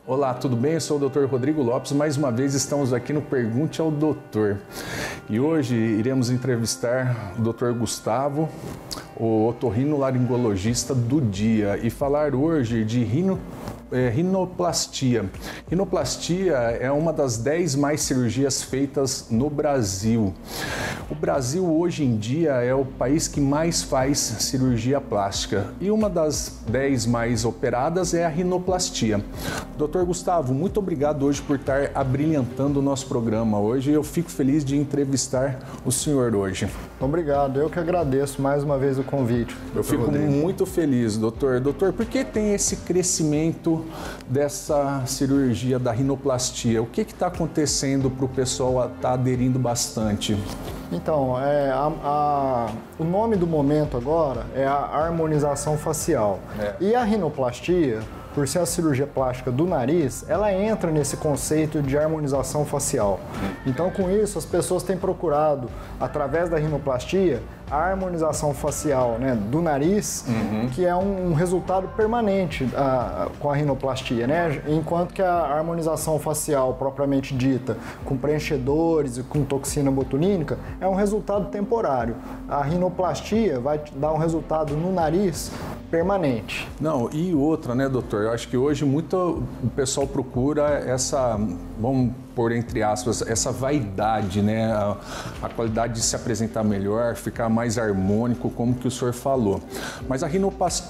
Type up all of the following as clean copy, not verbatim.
Olá, tudo bem? Eu sou o Dr. Rodrigo Lopes. Mais uma vez estamos aqui no Pergunte ao Doutor. E hoje iremos entrevistar o Dr. Gustavo, o otorrinolaringologista do dia, e falar hoje de rinoplastia. Rinoplastia é uma das 10 mais cirurgias feitas no Brasil. O Brasil hoje em dia é o país que mais faz cirurgia plástica e uma das 10 mais operadas é a rinoplastia. Dr. Gustavo, muito obrigado hoje por estar abrilhantando o nosso programa hoje. Eu fico feliz de entrevistar o senhor hoje. Obrigado, eu que agradeço mais uma vez o convite. Eu fico muito feliz, doutor. Doutor, por que tem esse crescimento dessa cirurgia da rinoplastia? O que está acontecendo para o pessoal estar aderindo bastante? Então, o nome do momento agora é a harmonização facial. E a rinoplastia, por ser a cirurgia plástica do nariz, ela entra nesse conceito de harmonização facial. Então, com isso, as pessoas têm procurado, através da rinoplastia, a harmonização facial, né, do nariz, que é um resultado permanente com a rinoplastia, né? Enquanto que a harmonização facial propriamente dita, com preenchedores e com toxina botulínica, é um resultado temporário. A rinoplastia vai dar um resultado no nariz permanente. Não, e outra, né, doutor? Eu acho que hoje muito o pessoal procura essa, vamos pôr entre aspas, essa vaidade, né? A qualidade de se apresentar melhor, ficar mais harmônico, como que o senhor falou. Mas a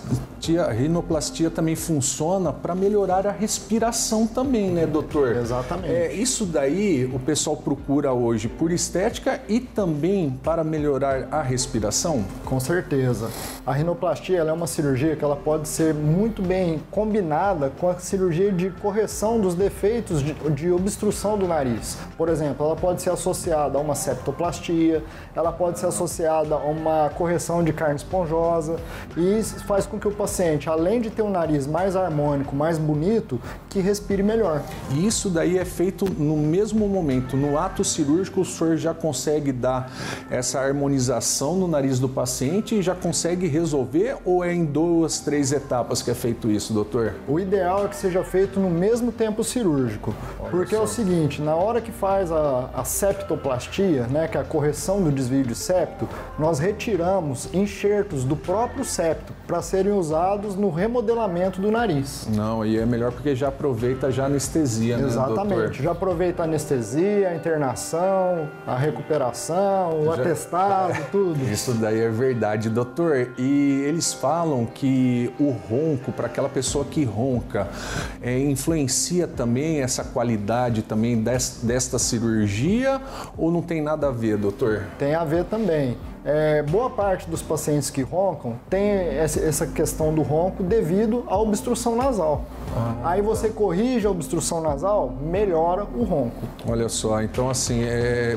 rinoplastia também funciona para melhorar a respiração também, né, doutor? Exatamente. Isso daí o pessoal procura hoje por estética e também para melhorar a respiração? Com certeza. A rinoplastia ela é uma cirurgia que ela pode ser muito bem combinada com a cirurgia de correção dos defeitos de obstrução do nariz. Por exemplo, ela pode ser associada a uma septoplastia, ela pode ser associada a uma correção de carne esponjosa, e isso faz com que o paciente, além de ter um nariz mais harmônico, mais bonito, que respire melhor. E isso daí é feito no mesmo momento, no ato cirúrgico, o senhor já consegue dar essa harmonização no nariz do paciente e já consegue resolver, ou é em 2, 3 etapas que é feito isso, doutor? O ideal é que seja feito no mesmo tempo cirúrgico, porque é o seguinte, na hora que faz a septoplastia, né, que é a correção do desvio de septo, nós retiramos enxertos do próprio septo para serem usados no remodelamento do nariz. Não, e é melhor porque já aproveita já a anestesia, né, exatamente, doutor? Já aproveita a anestesia, a internação, a recuperação, o atestado, tudo. Isso daí é verdade, doutor. E eles falam que o ronco, para aquela pessoa que ronca, influencia também essa qualidade também desta cirurgia, ou não tem nada a ver, doutor? Tem a ver também. Boa parte dos pacientes que roncam tem essa questão do ronco devido à obstrução nasal. Aí você corrige a obstrução nasal, melhora o ronco. Olha só, então assim, é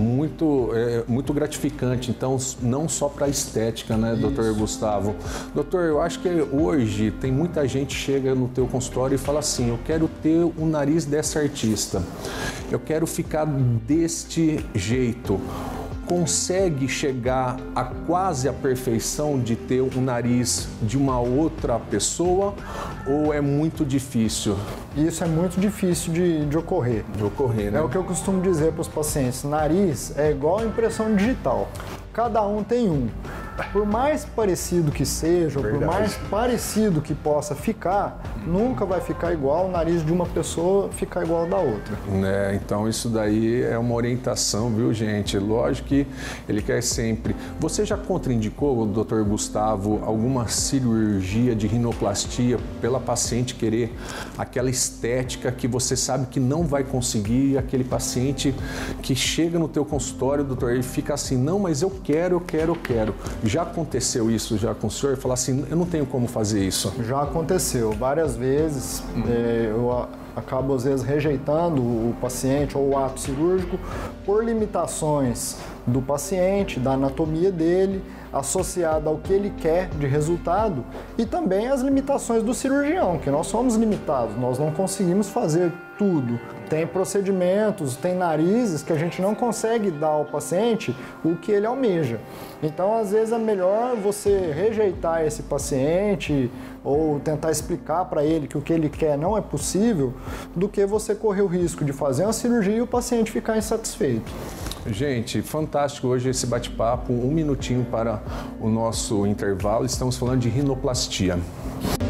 muito gratificante, então não só para a estética, né, doutor Gustavo? Doutor, eu acho que hoje tem muita gente que chega no teu consultório e fala assim, eu quero ter o nariz dessa artista, eu quero ficar deste jeito. Consegue chegar a quase a perfeição de ter o nariz de uma outra pessoa, ou é muito difícil? Isso é muito difícil de ocorrer. De ocorrer, né? É o que eu costumo dizer para os pacientes, nariz é igual a impressão digital, cada um tem um. Por mais parecido que seja, ou por mais parecido que possa ficar, nunca vai ficar igual o nariz de uma pessoa ficar igual ao da outra. Então isso daí é uma orientação, viu, gente? Lógico que ele quer sempre. Você já contraindicou, doutor Gustavo, alguma cirurgia de rinoplastia pela paciente querer aquela estética que você sabe que não vai conseguir, aquele paciente que chega no teu consultório, doutor, e fica assim, não, mas eu quero. Já aconteceu isso já com o senhor? Falar assim, eu não tenho como fazer isso. Já aconteceu várias vezes. Eu acabo às vezes rejeitando o paciente ou o ato cirúrgico por limitações do paciente, da anatomia dele, associada ao que ele quer de resultado, e também as limitações do cirurgião, que nós somos limitados, nós não conseguimos fazer tudo tem procedimentos, tem narizes que a gente não consegue dar ao paciente o que ele almeja. Então, às vezes, é melhor você rejeitar esse paciente ou tentar explicar para ele que o que ele quer não é possível, do que você correr o risco de fazer uma cirurgia e o paciente ficar insatisfeito. Gente, fantástico hoje esse bate-papo. Um minutinho para o nosso intervalo. Estamos falando de rinoplastia.